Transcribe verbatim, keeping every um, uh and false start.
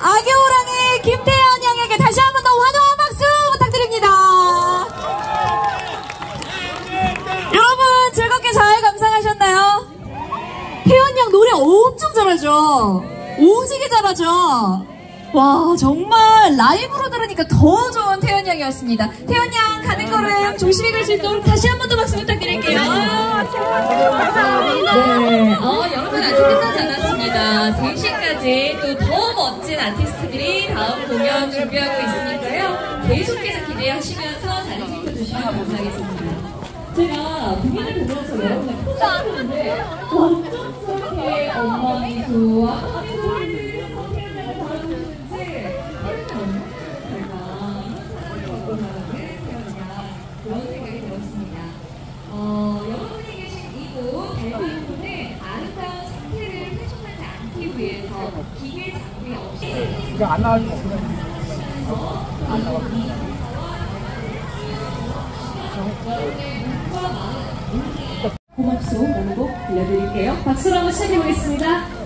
아기호랑이 김태현 양에게 다시 한 번 더 환호한 박수 부탁드립니다. 여러분 즐겁게 잘 감상하셨나요? 태현 양 노래 엄청 잘하죠? 오지게 잘하죠? 와, 정말 라이브로 들으니까 더 좋은 태연 양이었습니다. 태연 양 가는 걸음 조심히 갈 수 있도록 다시 한 번 더 박수 부탁드릴게요. 네, 어, 여러분 아직 끝나지 않았습니다. 세 시까지 또 더 멋진 아티스트들이 다음 공연 준비하고 있으니까요. 계속해서 기대하시면서 자리 지켜주시면 감사하겠습니다. 제가 공연을 보면서 여러분의 표정을 보는데 어쩜 저렇게 엄마이 좋아? 그런 생각이 들었습니다. 어, 여러분이 계신 이곳 벨브이콘은 아름다운 상태를 훼손하지 않기 위해서 기계 장비 없이 이거 안 나와주면 없구나. 안 나와. 고맙소 라는 곡 들려드릴게요. 박수로 한번 시작해보겠습니다.